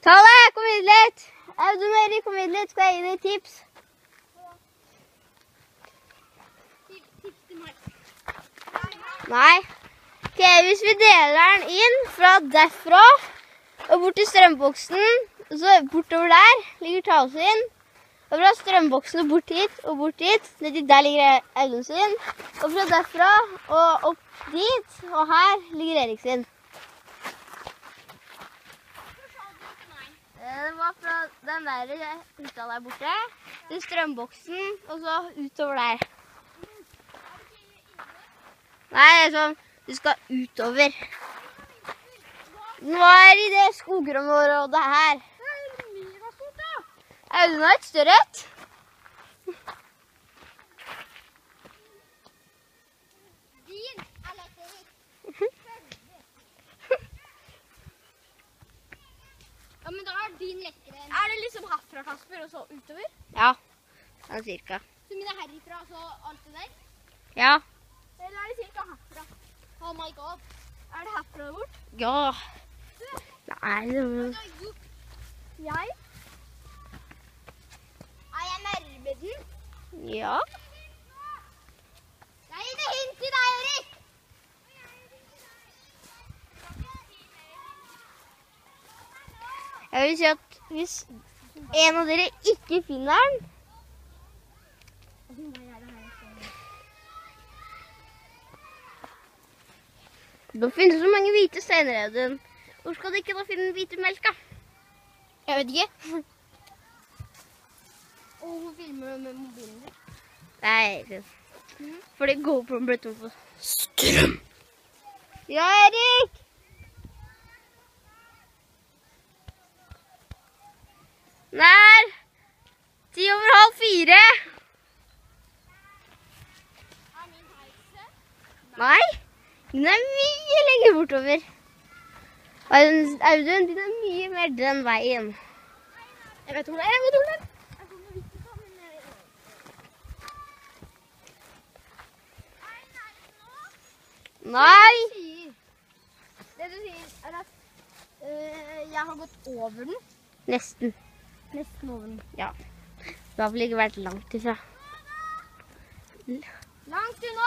Talle, kom hit litt. Audun og Erik, kom hit litt. Skal jeg gi deg tips? Tips til meg. Nei. Ok, hvis vi deler den inn fra derfra og bort til strømboksen, så bortover der ligger Talle sin. Og fra strømboksen og bort hit, nedi der ligger Audun sin. Og fra derfra og opp dit, og her ligger Erik sin. Det var fra den der hytta der borte, til strømboksen, og så utover der. Nei, det er sånn, du skal utover. Nå er i det skogområdet her. Audun har et større et. Din eller Erik? Ja, men da er din lekkere. Er det liksom herfra, Kasper, og så utover? Ja, sånn cirka. Så min er herifra, og så alt det der? Ja. Eller er det cirka herfra? Oh my god. Er det herfra bort? Ja. Nei, det var... Jeg? Er jeg nærme den? Ja. Jeg gir det hint til deg, Erik! Jeg vil si at hvis en av dere ikke finner den, da finnes det så mange hvite steiner, Audun. Hvor skal du ikke da finne den hvite melka? Jeg vet ikke. Og hun filmer med mobilen din. Nei, fordi GoPro'en ble tom for strøm. Ja, Erik! Nær 3:30. Er min heise? Nei, den er mye lenger bortover. Audun, den er mye mer den veien. Jeg vet hvor det er, jeg vet hvor det er. Nei! Det du sier er at jeg har gått over den. Nesten. Nesten over den. Ja. Du har vel ikke vært langt ifra. Langt unna!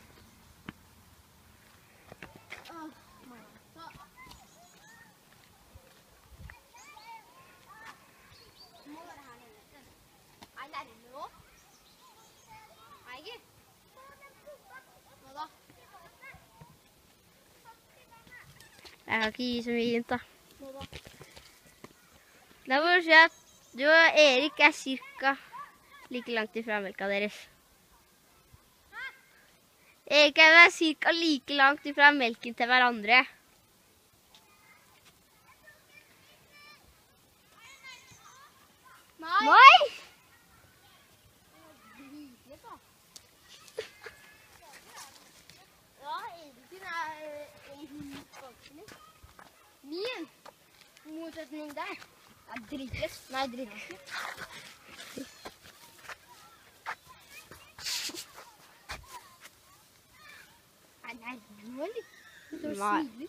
Jeg kan ikke gi så mye hint, da. Da må du si at du og Erik er cirka like langt ifra melka deres. Erik og jeg er cirka like langt ifra melken til hverandre. Nei! Min motsetning der er dritløs. Nei, dritløs. Nei, nå litt. Så snilig.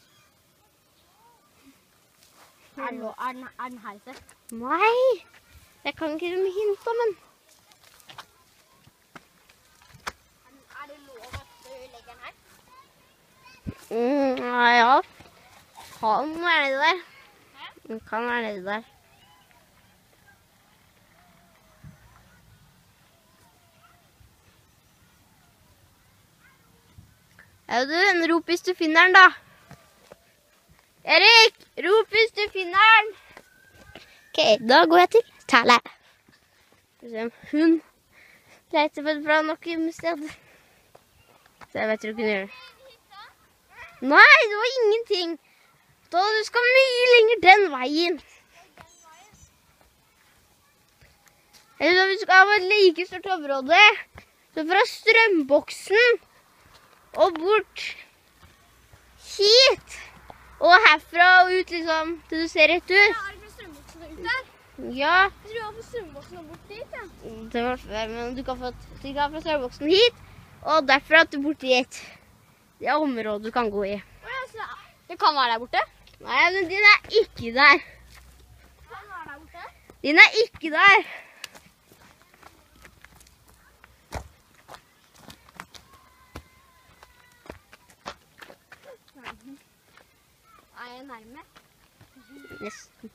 Er den heise? Nei! Jeg kan ikke gi hint, men... Er det lov at du legger den her? Ja. Kan være nedi der. Den kan være nedi der. Audun, rop hvis du finner den, da. Erik, rop hvis du finner den. Ok, da går jeg til Talle. Skal vi se om hun leter på et bra nok sted. Så jeg vet du kunne gjøre det. Nei, det var ingenting. Da du skal mye lenger den veien. Eller hvis du skal ha et like stort område, så fra strømboksen og bort hit, og herfra og ut liksom, til du ser rett ut. Ja, er det fra strømboksen og ut der? Ja. Jeg tror jeg var fra strømboksen og bort dit, ja. Det var før, men du kan få fra strømboksen hit, og derfra til bort dit. Det er området du kan gå i. Det kan være der borte. Nei, men den er ikke der. Din er ikke der. Er jeg nærme? Nesten.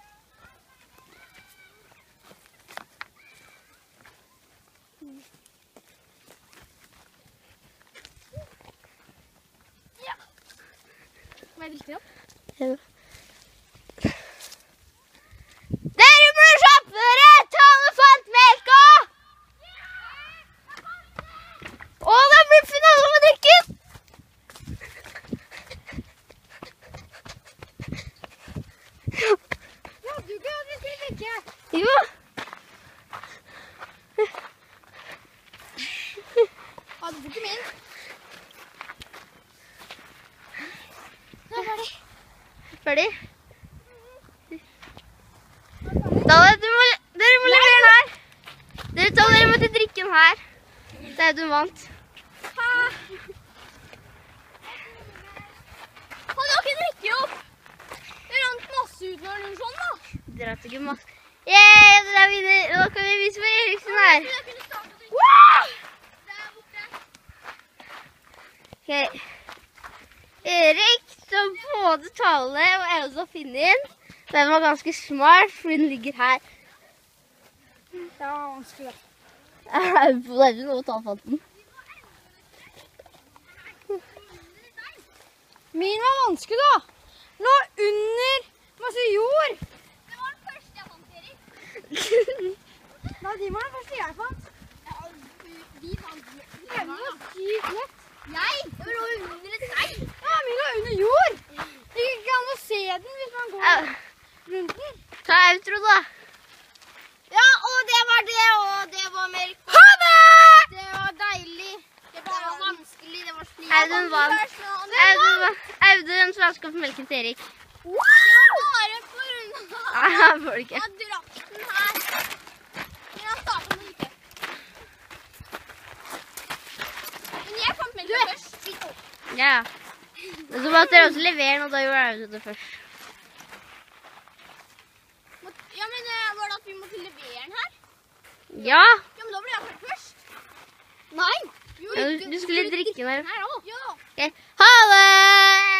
Må jeg drikke opp? Ja. Dere må kjappe dere! Tale fant melka! Å, det blir finale med drikken! Ja, du kan aldri drikke. Jo. Ja, du får ikke min. Nå er jeg ferdig. Ferdig? Dere må levere den her. Dere må til drikken her. Det er du vant. Han har ikke drikke opp. Det rant masse ut når den sånn da. Dere har ikke masse. Yay, dere vinner. Nå kan vi vise for Eriksen her. Jeg kunne startet å drikke. Wow! Der borte. Ok. Erik, som både Tale og Elsa finner inn. Den var ganske smart, fordi den ligger her. Det var vanskelig. Det er jo noe å ta fatt den. Min var vanskelig da. Nå under masse jord. Det var den første jeg fant, Erik. Nei, de var den første jeg fant. Ja, vi fant den. Det var sykt lett. Jeg? Det var noe under et stein. Ja, min var under jord. Det gikk ikke an å se den hvis man går rundt den. Ta outro da. Ja, og det var det, og det var melk. Ha det! Det var deilig. Det var vanskelig, det var slik. Audun vant. Audun flaske for melken til Erik. Wow! Bare for unna. Nei, han får det ikke. Jeg drakk den her. Men jeg startet med ikke. Men jeg fant melk først. Ja. Men så måtte dere også levere den, og da gjorde Audun det først. Ja, men var det at vi måtte levere den her? Ja. Ja, men da ble jeg først. Nei. Jo, Du skulle drikke den her. Her også. Ja. Ok. Ha det!